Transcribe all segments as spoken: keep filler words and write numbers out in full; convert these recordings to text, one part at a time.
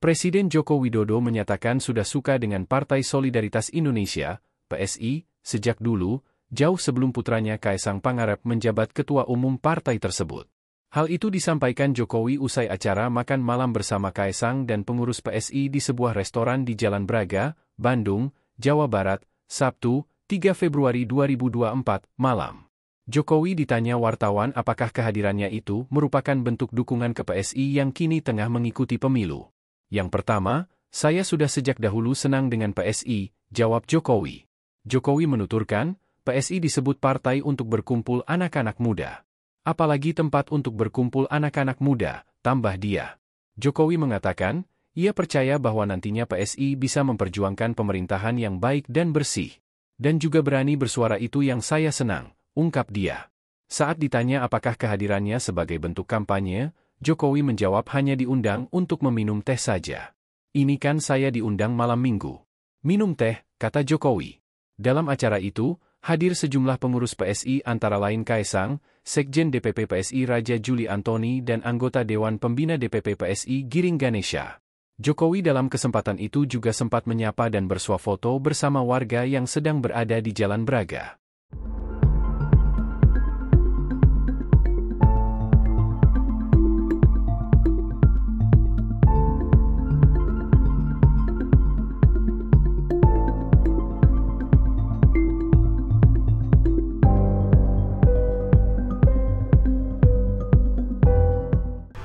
Presiden Joko Widodo menyatakan sudah suka dengan Partai Solidaritas Indonesia, P S I, sejak dulu, jauh sebelum putranya Kaesang Pangarep menjabat ketua umum partai tersebut. Hal itu disampaikan Jokowi usai acara makan malam bersama Kaesang dan pengurus P S I di sebuah restoran di Jalan Braga, Bandung, Jawa Barat, Sabtu, tiga Februari dua ribu dua puluh empat, malam. Jokowi ditanya wartawan apakah kehadirannya itu merupakan bentuk dukungan ke P S I yang kini tengah mengikuti pemilu. Yang pertama, saya sudah sejak dahulu senang dengan P S I, jawab Jokowi. Jokowi menuturkan, P S I disebut partai untuk berkumpul anak-anak muda. Apalagi tempat untuk berkumpul anak-anak muda, tambah dia. Jokowi mengatakan, ia percaya bahwa nantinya P S I bisa memperjuangkan pemerintahan yang baik dan bersih. Dan juga berani bersuara, itu yang saya senang, ungkap dia. Saat ditanya apakah kehadirannya sebagai bentuk kampanye, Jokowi menjawab hanya diundang untuk meminum teh saja. Ini kan saya diundang malam minggu. Minum teh, kata Jokowi. Dalam acara itu, hadir sejumlah pengurus P S I antara lain Kaesang, Sekjen D P P P S I Raja Juli Antoni dan anggota Dewan Pembina D P P P S I Giring Ganesha. Jokowi dalam kesempatan itu juga sempat menyapa dan bersuah foto bersama warga yang sedang berada di Jalan Braga.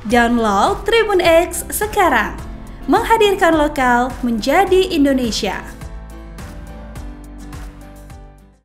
Download Tribun X sekarang, menghadirkan lokal menjadi Indonesia.